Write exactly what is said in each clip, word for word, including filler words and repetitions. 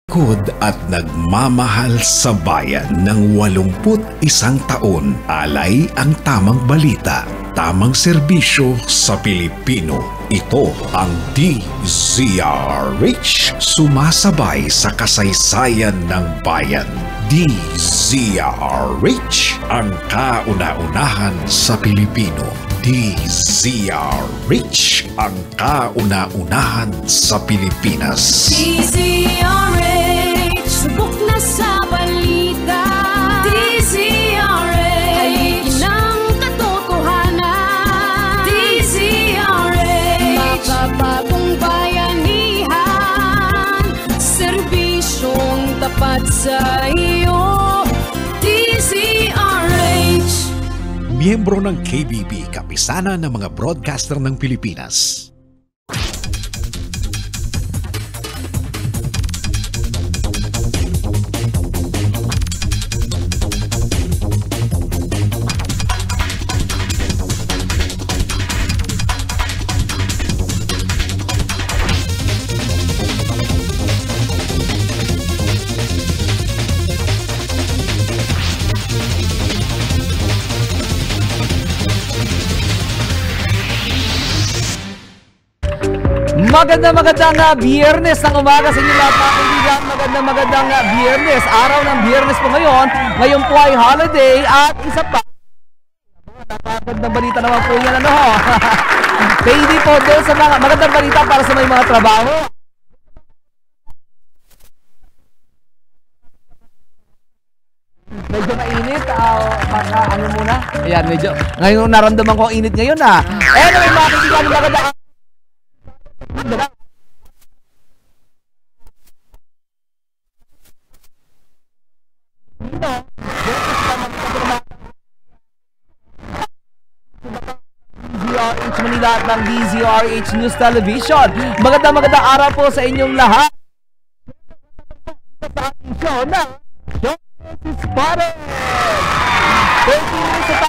Kud at nagmamahal sa bayan ng walumput isang taon, alay ang tamang balita, tamang serbisyo sa Pilipino. Ito ang D Z R H, sumasabay sa kasaysayan ng bayan. D Z R H, ang kauna-unahan sa Pilipino. D Z R H, ang kauna-unahan sa Pilipinas. D Z R H, subok na sa balita. D Z R H, haligi ng katotohanan. D Z R H, makabagong bayanihan, serbisyong tapat sa iyo. D Z R H. Miyembro ng K B B, kapisanan ng mga broadcaster ng Pilipinas. Magandang magandang uh, biyernes ng umaga sa inyo lahat mga kaibigan. Magandang magandang uh, biyernes. Araw ng biyernes po ngayon. Ngayon po ay holiday at isa pa. Napagandang balita naman po yan. Ano ho? Payday po doon sa mga magandang balita para sa may mga trabaho. Medyo mainit. Uh, para ano muna? Ayan, medyo. Ngayon naramdaman ko ang init ngayon ah. Anyway mga kaibigan, magandang Manila at ng D Z R H News Television. Magandang magandang araw po sa inyong lahat. Sa ating show na Showbiz Spotted. Thank you sa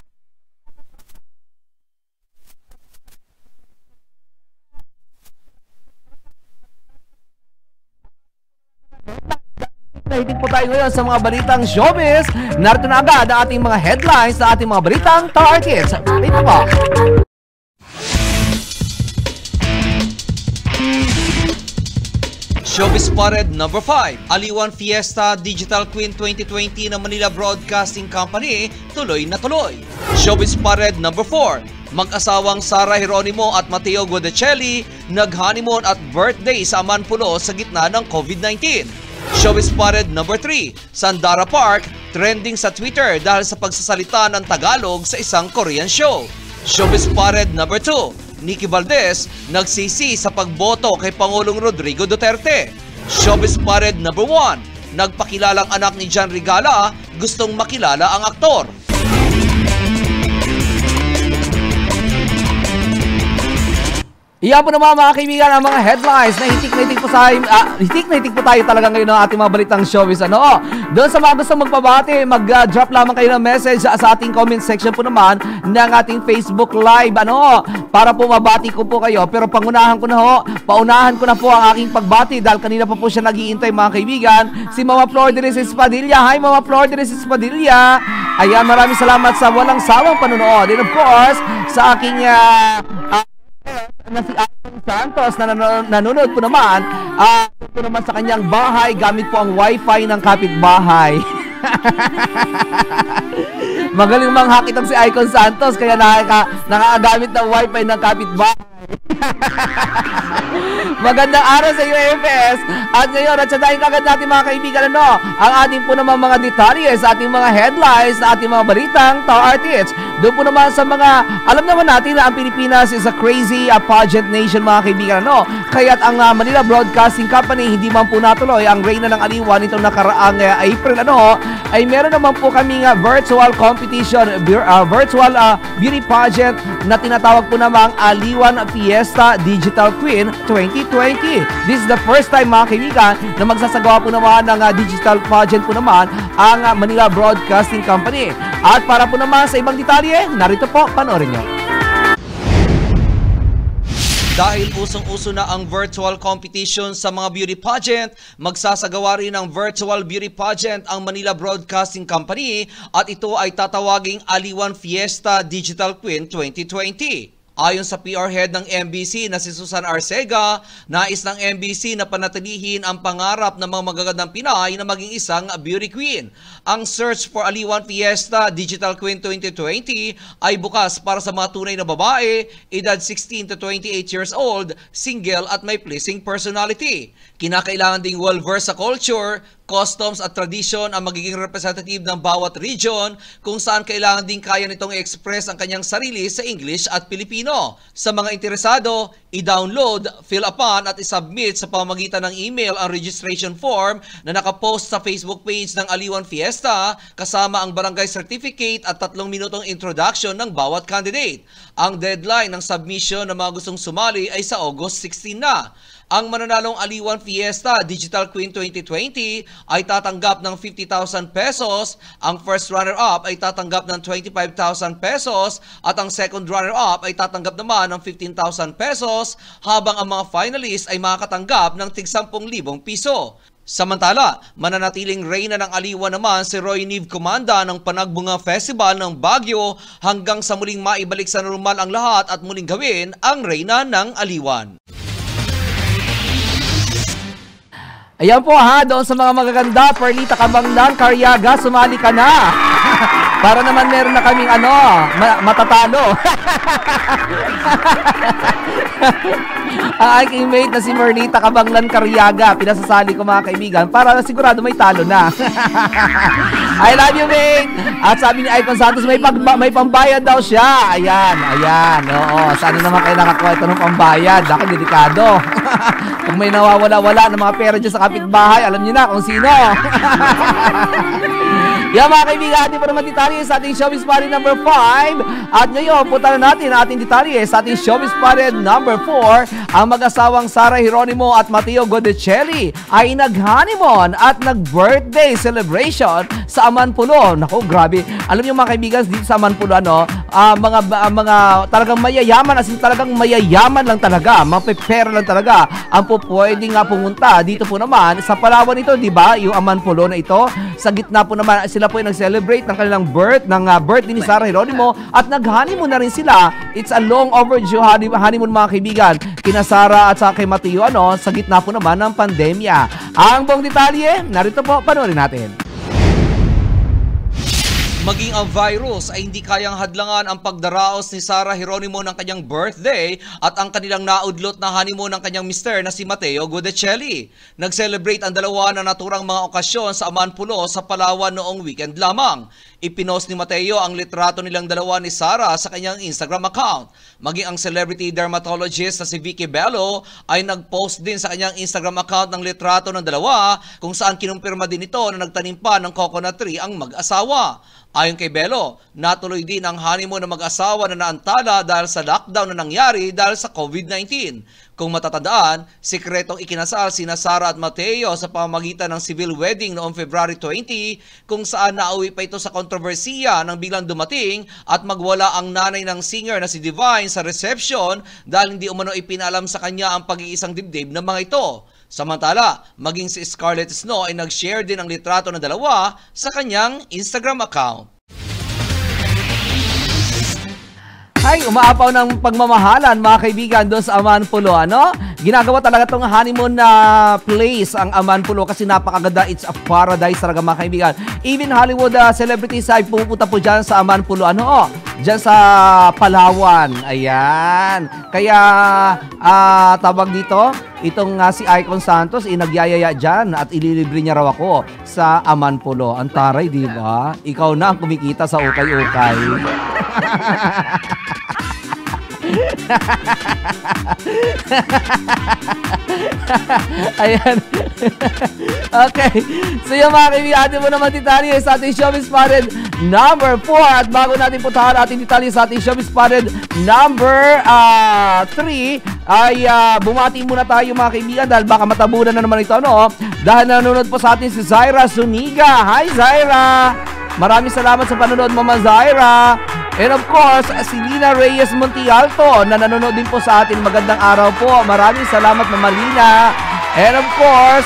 nahitig po tayo ngayon sa mga balitang showbiz. Narito na agad ang ating mga headlines sa ating mga balitang targets. Ito po. Showbiz Spotted number five, Aliwan Fiesta Digital Queen twenty twenty ng Manila Broadcasting Company tuloy na tuloy. Showbiz Spotted number four, mag-asawang Sara Geronimo at Mateo Guidicelli nag-honeymoon at birthday sa Amanpulo sa gitna ng COVID nineteen. Showbiz Spotted number three, Sandara Park trending sa Twitter dahil sa pagsasalita ng Tagalog sa isang Korean show. Showbiz Spotted number two, Nikki Valdez nagsisi sa pagboto kay Pangulong Rodrigo Duterte. Showbiz Spotted number one, nagpakilalang anak ni John Regala gustong makilala ang aktor. Iyan po naman mga kaibigan ang mga headlines na hitik na hitik po sa uh, hitik na hitik po tayo talaga ngayon ng ating mga balitang showbiz. Ano? Doon sa mga gusto magpabati, mag-drop uh, lamang kayo ng message uh, sa ating comment section po naman ng ating Facebook Live. Ano? Para po mabati ko po kayo. Pero pangunahan ko na ho, paunahan ko na po ang aking pagbati dahil kanina pa po siya nag-iintay mga kaibigan. Si Mama Flor de Resis Padilla. Hi Mama Flor de Resis Padilla. Ayan, maraming salamat sa walang sawang panonood. And of course, sa aking uh, uh, na si Icon Santos na nan nanonood po naman uh, po naman sa kanyang bahay gamit po ang wifi ng kapitbahay. Magaling mang-hack itong si Icon Santos kaya nakaka nakagamit ng wifi ng kapitbahay. Magandang araw sa iyo F S. At ngayon at sadahin kagad natin mga kaibigan ano, ang ating po naman mga detalye sa ating mga headlines sa ating mga balitang Tartits. Doon po naman sa mga alam naman natin na ang Pilipinas is a crazy uh, pageant nation mga kaibigan ano. Kaya't ang uh, Manila Broadcasting Company hindi man po natuloy ang Reyna ng Aliwan itong nakaraang uh, April ano ay meron naman po kaming uh, virtual competition uh, virtual uh, beauty pageant na tinatawag po namang Aliwan Fiesta Digital Queen twenty twenty. This is the first time mga kaibigan na magsasagawa po naman ng uh, digital pageant po naman ang uh, Manila Broadcasting Company. At para po naman sa ibang detalye, narito po, panoorin nyo. Dahil usong-uso na ang virtual competition sa mga beauty pageant, magsasagawa rin ng virtual beauty pageant ang Manila Broadcasting Company at ito ay tatawaging Aliwan Fiesta Digital Queen twenty twenty. Ayon sa P R head ng M B C na si Susan Arcega, nais ng M B C na panatilihin ang pangarap ng mga magagandang Pinay na maging isang beauty queen. Ang search for Aliwan Fiesta Digital Queen twenty twenty ay bukas para sa mga tunay na babae, edad sixteen to twenty-eight years old, single at may pleasing personality. Kinakailangan ding well-versed sa culture, customs at tradition ang magiging representative ng bawat region kung saan kailangan din kaya nitong i-express ang kanyang sarili sa English at Filipino. Sa mga interesado, i-download, fill upon at i-submit sa pamamagitan ng email ang registration form na nakapost sa Facebook page ng Aliwan Fiesta kasama ang barangay certificate at tatlong minutong introduction ng bawat candidate. Ang deadline ng submission ng mga gustong sumali ay sa August sixteen na. Ang mananalong Aliwan Fiesta Digital Queen twenty twenty ay tatanggap ng fifty thousand pesos, ang first runner-up ay tatanggap ng twenty-five thousand pesos at ang second runner-up ay tatanggap naman ng fifteen thousand pesos habang ang mga finalists ay makakatanggap ng tig ten thousand piso. Samantala, mananatiling reyna ng Aliwan naman si Roy Neve Comanda ng Panagbunga Festival ng Baguio hanggang sa muling maibalik sa normal ang lahat at muling gawin ang reyna ng Aliwan. Ayan po ha, doon sa mga magaganda, Perlita Kabanglan, Carriaga, sumali ka na. Para naman meron na kaming ano, ma matatalo. Ang aking mate na si Perlita Kabanglan, Carriaga, pinasasali ko mga kaibigan para sigurado may talo na. I love you, mate. At sabi ni Icon Santos, may, pag may pambayad daw siya. Ayan, ayan. Oo, sana naman kayo nakakuha ito ng pambayad. Ako, delikado. Kung may nawawala-wala ng mga pera dyan sa kapitbahay, alam niyo na kung sino. Yan mga kaibigan, ating po naman detalye sa ating Showbiz Spotted number five. At ngayon, punta na natin ang ating detalye sa ating Showbiz Spotted number four. Ang mag-asawang Sarah Geronimo at Mateo Godicelli ay nag-honeymoon at nag-birthday celebration sa Amanpulo. Naku, grabe. Alam niyo mga kaibigan, dito sa Amanpulo, ano, uh, mga, uh, mga talagang mayayaman, as in talagang mayayaman lang talaga, mapipera lang talaga ang po pwede nga pumunta. Dito po naman, sa Palawan ito, di ba? Yung Amanpulo na ito, sa gitna po naman, sila po ay nag-celebrate ng kanilang birth, ng uh, birthday ni Sarah Geronimo at nag-honeymoon na rin sila. It's a long overdue honeymoon mga kaibigan, kina Sarah at sa kay Mateo, ano, sa gitna po naman ng pandemya. Ang buong detalye, narito po, panoorin natin. Maging ang virus ay hindi kayang hadlangan ang pagdaraos ni Sarah Geronimo ng kanyang birthday at ang kanilang naudlot na honeymoon ng kanyang mister na si Mateo Godicelli. Nag-celebrate ang dalawa na naturang mga okasyon sa Amanpulo sa Palawan noong weekend lamang. Ipinost ni Mateo ang litrato nilang dalawa ni Sarah sa kanyang Instagram account. Maging ang celebrity dermatologist na si Vicky Bello ay nag-post din sa kanyang Instagram account ng litrato ng dalawa kung saan kinumpirma din ito na nagtanim pa ng coconut tree ang mag-asawa. Ayon kay Bello, natuloy din ang honeymoon ng mag-asawa na naantala dahil sa lockdown na nangyari dahil sa COVID nineteen. Kung matatandaan, sikretong ikinasal sina Sarah at Mateo sa pamamagitan ng civil wedding noong February twenty kung saan nauwi pa ito sa kontrobersiya nang biglang dumating at magwala ang nanay ng singer na si Divine sa reception dahil hindi umano ipinalam sa kanya ang pag-iisang dibdib ng mga ito. Samantala, maging si Scarlett Snow ay nag-share din ang litrato ng dalawa sa kanyang Instagram account. Ay, umaapaw ng pagmamahalan mga kaibigan doon sa Amanpulo, ano? Ginagawa talaga itong honeymoon na place ang Amanpulo kasi napakaganda. It's a paradise talaga mga kaibigan. Even Hollywood uh, celebrities ay pupunta po dyan sa Amanpulo, ano? Oh, dyan sa Palawan. Ayan. Kaya, uh, tawag dito, itong uh, si Icon Santos, eh, nagyayaya dyan at ililibre niya raw ako sa Amanpulo. Ang taray, di ba? Ikaw na ang kumikita sa ukay-ukay. Ayan. Okay. So yung mga kaibigan, atin mo naman detalye sa ating Showbiz Spotted number four. At bago natin putahan ating detalye sa ating Showbiz Spotted number uh, three, ay uh, bumati muna tayo mga kaibigan dahil baka matabunan na naman ito, no? Dahil nanonood po sa atin si Zaira Zuniga. Hi Zaira! Maraming salamat sa panonood, Mama Zaira. And of course, si Lina Reyes Montialto na nanonood din po sa atin. Magandang araw po. Maraming salamat, Mama Lina. And of course,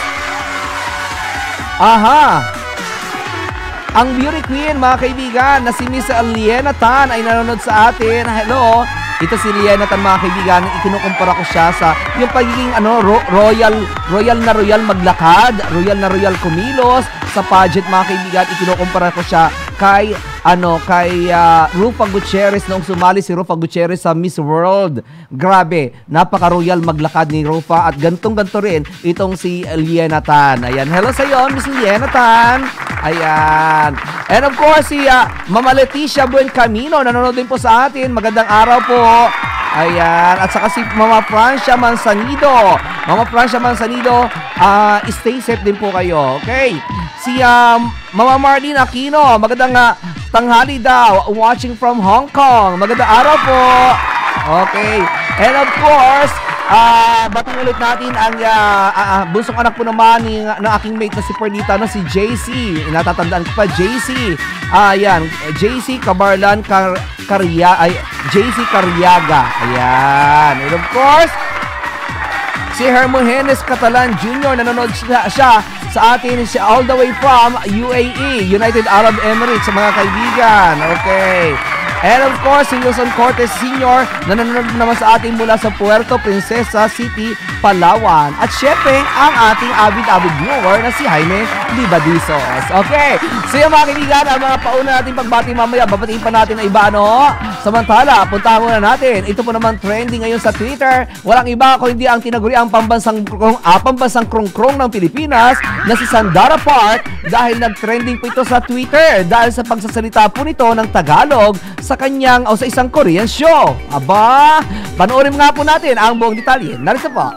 aha, ang beauty queen, mga kaibigan, na si Miss Liena Tan ay nanonood sa atin. Hello. Ito si Liena Tan, mga kaibigan. Ikinukumpara ko siya sa yung pagiging ano, ro royal, royal na royal maglakad, royal na royal kumilos sa pageant, mga kaibigan. Ikinukumpara ko siya kay ano kay uh, Rufa Gutierrez noong sumali si Rufa Gutierrez sa Miss World. Grabe, napaka-royal maglakad ni Rufa at gantong-ganto rin itong si Liena Tan. Ayan, hello sa iyo, Miss Liena Tan. Ayan. And of course, si uh, Mama Leticia Buen Camino nanonood din po sa atin. Magandang araw po. Ayan. At saka si Mama Francia Manzanido. Mama Francia Manzanido, uh, stay safe din po kayo. Okay. Si um, Mama Marlene Aquino, magandang uh, tanghali daw. Watching from Hong Kong. Magandang araw po. Okay. And of course, Ah, uh, batiin ulit natin ang uh, uh, uh, bunsong anak po naman ni, ng aking mate na si Pernita, no, si J C. Natatandaan ko pa, J C. Ah, ayan, J C Cabarlan Car Carya, ay, J C Carriaga. Ayan. And of course, si Hermogenes Catalan Junior nanonood siya, siya sa atin siya all the way from U A E, United Arab Emirates, mga kaibigan. Okay. And of course, si Wilson Cortez Senior nanonood naman sa atin mula sa Puerto Princesa City, Palawan. At syempre, ang ating avid-avid viewer na si Jaime Libadizos. Okay, so yung mga kaibigan, ang mga pauna natin pagbati mamaya, babatiin pa natin ang iba, ano? Samantala, puntahan muna natin. Ito po naman trending ngayon sa Twitter. Walang iba kung hindi ang tinaguriang pambansang krong, ah, pambansang krong-krong ng Pilipinas na si Sandara Park dahil nag-trending po ito sa Twitter dahil sa pagsasalita po nito ng Tagalog sa kanyang o sa isang Korean show. Aba, panoorin nga po natin ang buong detalye. Narito po.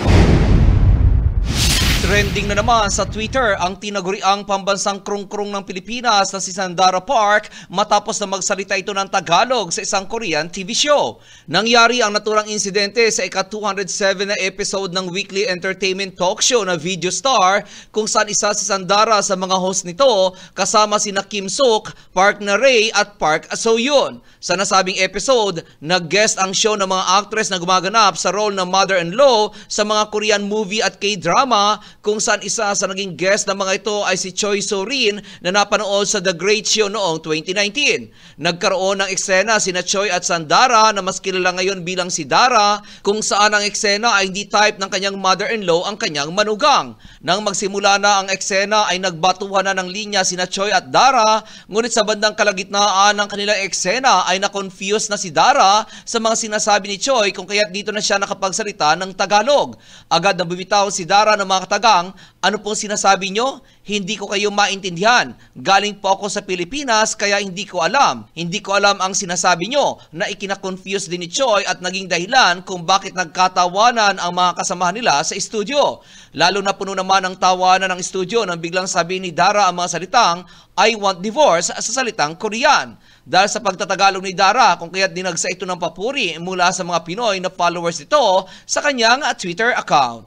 Trending na naman sa Twitter ang tinaguriang pambansang krong-krong ng Pilipinas na si Sandara Park matapos na magsalita ito ng Tagalog sa isang Korean T V show. Nangyari ang naturang insidente sa ika two hundred seven na episode ng weekly entertainment talk show na Video Star, kung saan isa si Sandara sa mga host nito kasama sina Kim Suk, Park Na-rae at Park So-yoon. Sa nasabing episode, nag-guest ang show ng mga actress na gumaganap sa role ng mother-in-law sa mga Korean movie at K-drama, kung saan isa sa naging guest ng mga ito ay si Choi So-rin na napanood sa The Great Show noong twenty nineteen. Nagkaroon ng eksena sina Choi at Sandara na mas kilala ngayon bilang si Dara, kung saan ang eksena ay hindi type ng kanyang mother-in-law ang kanyang manugang. Nang magsimula na ang eksena ay nagbatuhan na ng linya sina Choi at Dara, ngunit sa bandang kalagitnaan ng kanilang eksena ay na-confuse na si Dara sa mga sinasabi ni Choi, kung kaya't dito na siya nakapagsalita ng Tagalog. Agad na bumitaw si Dara ng mga katagang, "Ano pong sinasabi nyo? Hindi ko kayo maintindihan. Galing po ako sa Pilipinas kaya hindi ko alam. Hindi ko alam ang sinasabi nyo," na ikina-confuse din ni Choi at naging dahilan kung bakit nagkatawanan ang mga kasamahan nila sa studio. Lalo na puno naman ang tawanan ng studio nang biglang sabi ni Dara ang mga salitang "I want divorce" sa salitang Korean. Dahil sa pagtatagalog ni Dara, kung kaya't dinagsa ito ng papuri mula sa mga Pinoy na followers nito sa kanyang Twitter account.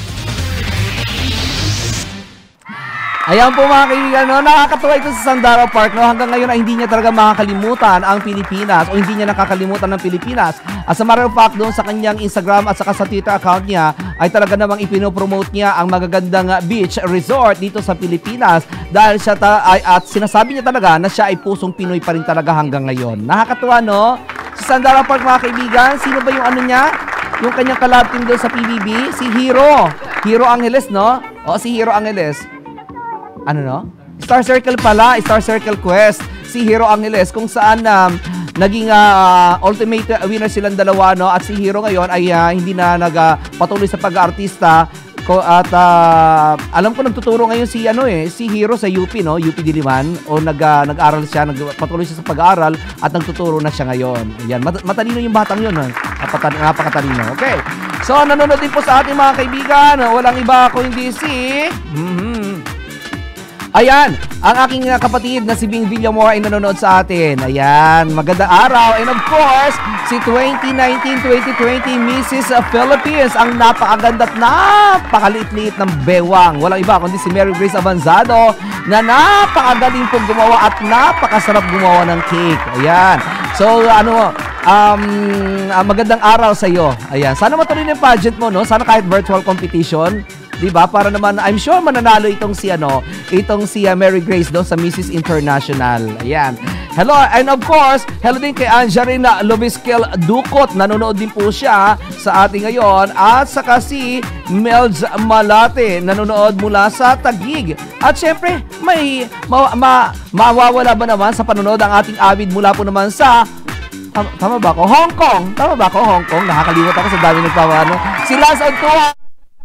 Ayan po mga kaibigan, no? Nakakatuwa ito sa Sandara Park, no? Hanggang ngayon ay hindi niya talaga makakalimutan ang Pilipinas o hindi niya nakakalimutan ng Pilipinas. As a matter of fact, doon sa kanyang Instagram at saka sa Twitter account niya ay talaga namang ipinopromote niya ang magagandang beach resort dito sa Pilipinas dahil siya ta ay, at sinasabi niya talaga na siya ay pusong Pinoy pa rin talaga hanggang ngayon. Nakakatuwa, no? Sa Sandara Park mga kaibigan, sino ba yung ano niya? Yung kanyang collab team doon sa P B B? Si Hero. Hero Angeles, no? O, si Hero Angeles. Ano no? Star Circle pala, Star Circle Quest, si Hero Angeles, kung saan um, naging uh, ultimate winner silang dalawa, no? At si Hero ngayon ay uh, hindi na nagpatuloy uh, sa pag-aartista ko, at uh, alam ko nagtuturo ngayon si ano eh, si Hero sa U P, no? U P Diliman, o nag uh, nag-aral siya, nagpatuloy siya sa pag-aaral at nagtuturo na siya ngayon. Ayan, mat matalino yung batang yun, ha? Napakatalino. Okay. So nanonood din po sa ating mga kaibigan, walang iba ako hindi si mm-hmm. Ayan, ang aking kapatid na si Bing Villamor ay nanonood sa atin. Ayan, magandang araw. And of course, si twenty nineteen twenty twenty Missus Philippines, ang napakaganda at napakaliit-liit ng bewang. Walang iba kundi si Mary Grace Avanzado na napakagaling pong gumawa at napakasarap gumawa ng cake. Ayan. So, ano, um, uh, magandang araw sa iyo. Ayan. Sana matuloy yung pageant mo, no? Sana kahit virtual competition, 'di ba? Para naman I'm sure mananalo itong si ano, itong si uh, Mary Grace do sa Missus International. Ayan. Hello, and of course, hello din kay Anjarina Lobiskel Dukot. Nanonood din po siya sa ating ngayon. At saka si Melz Malate, nanonood mula sa Taguig. At syempre, may ma, ma, mawawala ba naman sa panonood ang ating avid mula po naman sa tama, tama ba ako? Hong Kong. Tama ba ako? Hong Kong. Nakakalimot ako sa dami nagpapano. Si Lance Antua.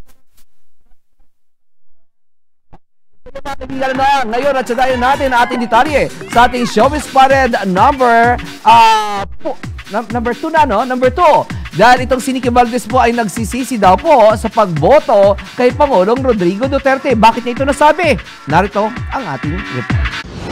Ngayon at sadayon natin ang ating detalye sa ating Showbiz Spotted number uh, po, number two na, no? Number two. Dahil itong si Nicky Valdez po ay nagsisisi daw po sa pagboto kay Pangulong Rodrigo Duterte. Bakit niya ito nasabi? Narito ang ating report.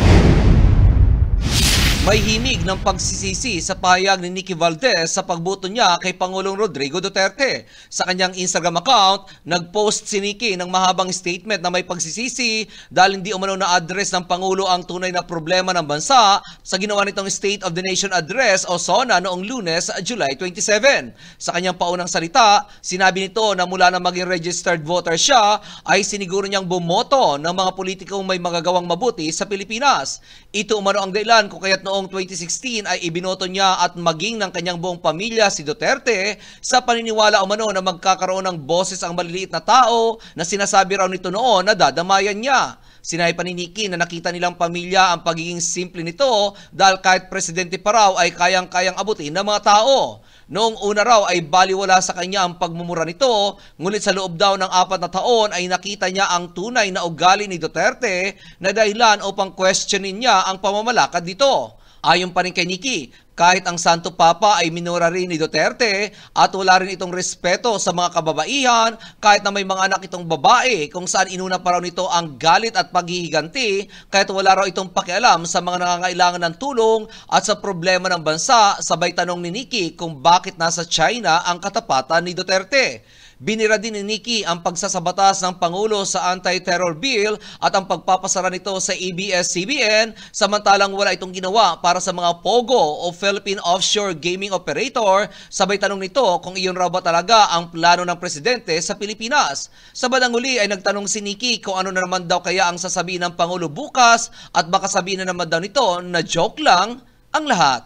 May himig ng pagsisisi sa pahayag ni Nicky Valdez sa pagboto niya kay Pangulong Rodrigo Duterte. Sa kanyang Instagram account, nag-post si Nicky ng mahabang statement na may pagsisisi dahil hindi umano na-address ng Pangulo ang tunay na problema ng bansa sa ginawa nitong State of the Nation Address o SONA noong Lunes, July twenty-seven. Sa kanyang paunang salita, sinabi nito na mula na maging registered voter siya, ay siniguro niyang bumoto ng mga politikong may magagawang mabuti sa Pilipinas. Ito umano ang dahilan kung kaya't noong Noong twenty sixteen ay ibinoto niya at maging ng kanyang buong pamilya si Duterte sa paniniwala umano na magkakaroon ng boses ang maliliit na tao na sinasabi raw nito noon na dadamayan niya. Sinabi pa ni Nicky na nakita nilang pamilya ang pagiging simple nito dahil kahit presidente pa raw ay kayang-kayang abutin ng mga tao. Noong una raw ay baliwala sa kanya ang pagmumura nito, ngunit sa loob daw ng apat na taon ay nakita niya ang tunay na ugali ni Duterte na dahilan upang questionin niya ang pamamalakad nito. Ayon pa rin kay Nicky, kahit ang Santo Papa ay minura rin ni Duterte at wala rin itong respeto sa mga kababaihan kahit na may mga anak itong babae kung saan inuna pa raw nito ang galit at paghihiganti kahit wala raw itong pakialam sa mga nangangailangan ng tulong at sa problema ng bansa. Sabay tanong ni Nicky kung bakit nasa China ang katapatan ni Duterte. Binira din ni Nicky ang pagsasabatas ng Pangulo sa anti-terror bill at ang pagpapasara nito sa A B S C B N samantalang wala itong ginawa para sa mga POGO o Philippine Offshore Gaming Operator. Sabay tanong nito kung iyon raw ba talaga ang plano ng presidente sa Pilipinas. Sa bandang huli ay nagtanong si Nicky kung ano na naman daw kaya ang sasabihin ng Pangulo bukas at baka sabihin na naman daw nito na joke lang ang lahat.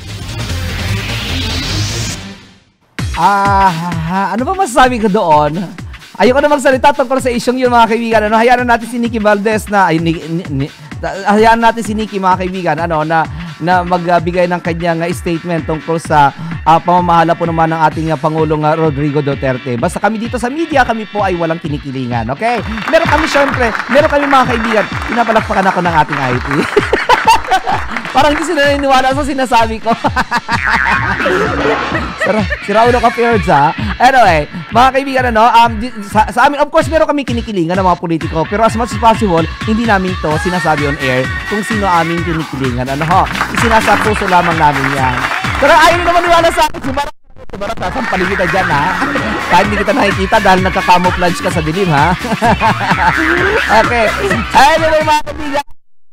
Ah, ano ba masasabi ko doon? Ayoko na magsalita tungkol sa isyong yun, mga kaibigan. Ano, hayaan na natin si Nicky Valdez na ay ni, ni, ni, hayaan natin si Nicky, mga kaibigan, ano na na magbigay ng kanyang uh, statement tungkol sa uh, pamamahala po naman ng ating uh, Pangulong uh, Rodrigo Duterte. Basta kami dito sa media, kami po ay walang kinikilingan, okay? Meron kami syempre, meron kami mga kaibigan, pinapalakpakan ako ng ating I T. Parang hindi sila naniniwala sa sinasabi ko. Si Raulo Ka-Pierds, ha? Anyway, mga kaibigan, ano, um, sa, sa amin, of course, meron kami kinikilingan ng mga politiko, pero as much as possible, hindi namin to sinasabi on air kung sino aming kinikilingan. Ano ho? Isinasa puso lamang namin yan. Pero ayaw nyo naman niwala sa akin. Sumarat, sumarat, sasampalin kita dyan, ha? Kahit hindi kita nakikita dahil nagka-camouflage ka sa dilim, ha? Okay. Anyway, mga kaibigan,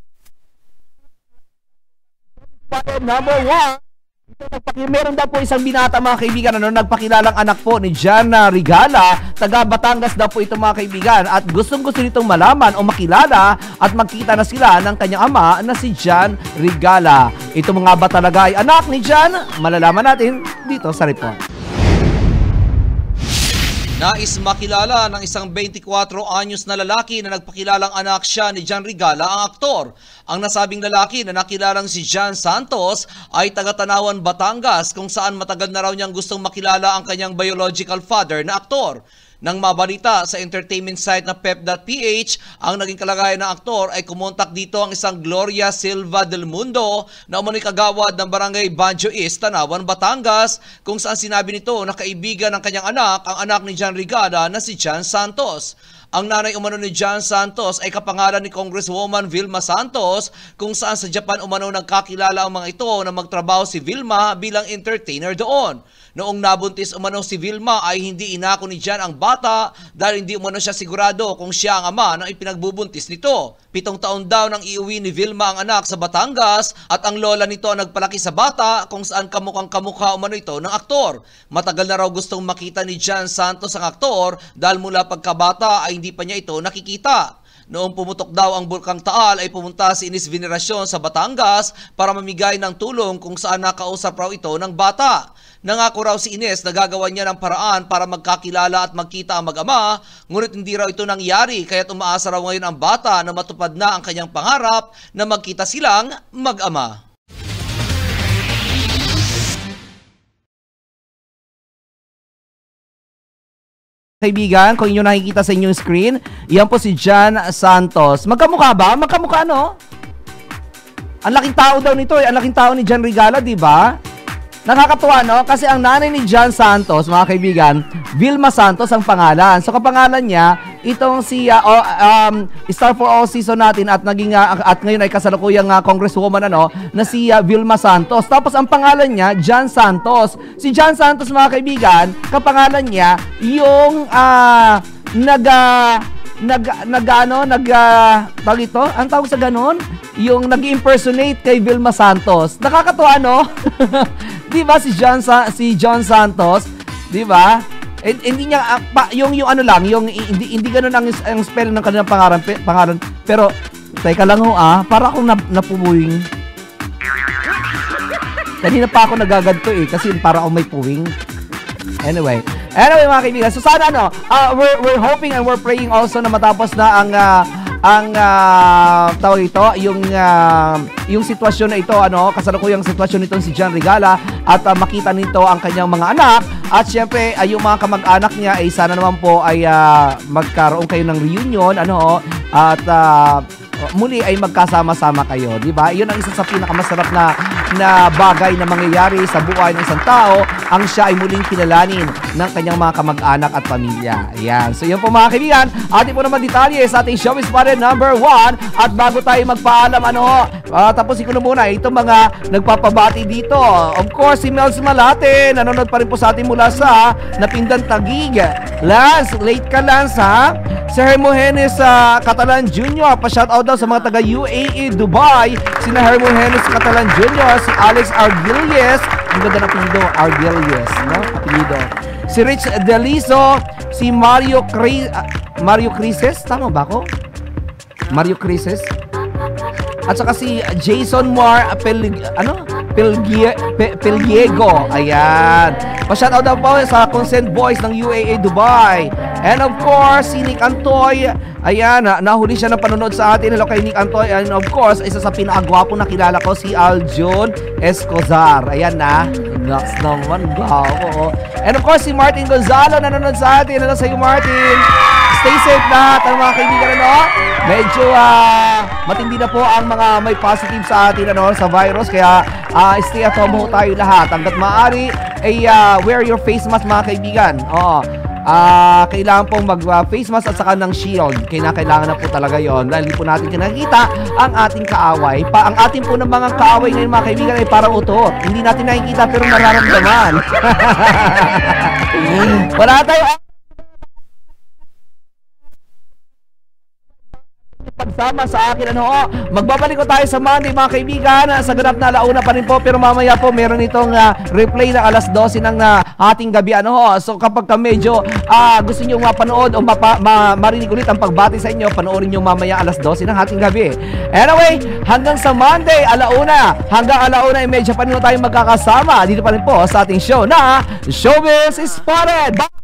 number one, meron daw po isang binata, mga kaibigan, ano, nagpakilalang anak po ni John Rigala, taga Batangas daw po ito, mga kaibigan, at gustong gusto nitong malaman o makilala at magkita na sila ng kanyang ama na si John Rigala. Ito mga ba talaga ay anak ni John? Malalaman natin dito sa report. Nais makilala ng isang twenty-four anyos na lalaki na nagpakilalang anak siya ni John Rigala ang aktor. Ang nasabing lalaki na nakilalang si John Santos ay taga-Tanawan, Batangas, kung saan matagal na raw niyang gustong makilala ang kanyang biological father na aktor. Nang mabalita sa entertainment site na pep dot p h ang naging kalagayan ng aktor ay kumontak dito ang isang Gloria Silva del Mundo na umano'y kagawad ng barangay Banjo East, Tanawan, Batangas, kung saan sinabi nito na kaibigan ng kanyang anak ang anak ni John Rigala na si John Santos. Ang nanay umano ni John Santos ay kapangalan ni Congresswoman Vilma Santos, kung saan sa Japan umano nagkakilala ang mga ito na magtrabaho si Vilma bilang entertainer doon. Noong nabuntis umano si Vilma ay hindi inako ni Jan ang bata dahil hindi umano siya sigurado kung siya ang ama ng ipinagbubuntis nito. Pitong taon daw nang iuwi ni Vilma ang anak sa Batangas at ang lola nito ang nagpalaki sa bata kung saan kamukhang kamukha umano ito ng aktor. Matagal na raw gustong makita ni Jan Santos ang aktor dahil mula pagkabata ay hindi pa niya ito nakikita. Noong pumutok daw ang Bulkang Taal ay pumunta si Ines Veneracion sa Batangas para mamigay ng tulong kung saan nakausap raw ito ng bata. Nangako raw si Ines na gagawa niya ng paraan para magkakilala at magkita ang mag-ama, ngunit hindi raw ito nangyari kaya't umaasa raw ngayon ang bata na matupad na ang kanyang pangarap na magkita silang mag-ama. Kaibigan, kung inyo nakikita sa inyong screen, yan po si Jan Santos. Magkamukha ba? Magkamukha, no? Ang laking tao daw nito eh. Ang laking tao ni Jan Regala, di ba? Nakakatuwa, no? Kasi ang nanay ni Jan Santos, mga kaibigan, Vilma Santos ang pangalan. So, kapangalan niya, itong si uh, oh, um, Star for All season natin at naging uh, at ngayon ay kasalukuyang uh, congresswoman ano, na si uh, Vilma Santos. Tapos ang pangalan niya, Jan Santos. Si Jan Santos, mga kaibigan, kapangalan niya, yung uh, nag... Uh, nag nag ano nag uh, tawag ito ang tawag sa ganon yung nag-impersonate kay Vilma Santos. Nakakatuwa, no? Di ba si John Sa si John Santos, di ba? Eh, hindi niya uh, pa, yung yung ano lang yung hindi hindi ganoon ang, ang spell ng kanilang pangalan pangalan pero teka lang ho ah para akong nap, napuwing. Kanina pa ako nagaganto eh kasi para akong may puwing. Anyway, anyway mga kaibigan, so sana ano, uh, we're, we're hoping and we're praying also na matapos na ang uh, ang uh, tawag ito, yung uh, yung sitwasyon na ito, ano, kasalukuyang sitwasyon nitong si Jan Regala at uh, makita nito ang kanyang mga anak at syempre uh, yung mga kamag-anak niya ay sana naman po ay uh, magkaroon kayo ng reunion, ano, at uh, muli ay magkasama-sama kayo, di ba? Iyon ang isa sa pinakamasarap na na bagay na mangyayari sa buhay ng isang tao, ang siya ay muling kilalanin ng kanyang mga kamag-anak at pamilya. Ayan. So, yun po mga kaibigan. Atin po naman detalye sa ating Showbiz Spotted number one. At bago tayo magpaalam, ano, uh, tapusin ko na muna itong mga nagpapabati dito. Of course, si Mels Malate, nanonood pa rin po sa atin mula sa Napindan Taguig. Lance, late ka Lance, ha? Si Hermogenes uh, Catalan Junior pa-shoutout daw sa mga taga U A E Dubai. Sina Hermogenes Catalan Junior, si Alex Argilies, ang ganda ng apelido, Argilies, no? Apelido. Si Rich Deliso, si Mario Cri uh, Mario Crises, tama ba ako? Mario Crises. At saka si Jason Moore Pel ano? Pelgie Pe Peliego. Ayan. Pa-shoutout daw po sa Consent Boys ng U A E Dubai. And of course, si Nick Antoy, ayan, nahuli siya ng panonood sa atin. Hello kay Nick Antoy. And of course, isa sa pinakagwapo na kilala ko, si Aljon Escozar. Ayan na. Next naman, gwapo. And of course, si Martin Gonzalo nanonood sa atin. Hello sa iyo, Martin. Stay safe lahat, ang mga kaibigan, ano? Medyo uh, matindi na po ang mga may positive sa atin, ano, sa virus. Kaya uh, stay at home ho tayo lahat. Hanggat maaari, ay uh, wear your face mask, mga kaibigan. Oo. Uh, kailangan pong mag uh, face mask at saka ng shield. Kaya kailangan na po talaga yon dahil hindi po natin kinakita ang ating kaaway. Pa, ang ating po ng mga kaaway ngayon, mga kaibigan, ay parang utot. Hindi natin nakikita pero nararamdaman. Wala tayo pagsama sa akin, ano, oh, magbabalik ko tayo sa Monday, mga kaibigan, sa ganap na alauna pa rin po, pero mamaya po meron itong uh, replay na alas dose ng uh, ating gabi, ano, oh. So kapag ka medyo uh, gusto nyo mapanood o mapa, ma, marinig ulit ang pagbati sa inyo, panoorin nyo mamaya alas dose ng ating gabi. Anyway, hanggang sa Monday, alauna, hanggang alauna ay medyo pa rin tayo magkakasama dito pa rin po sa ating show na Showbiz Spotted. Bye!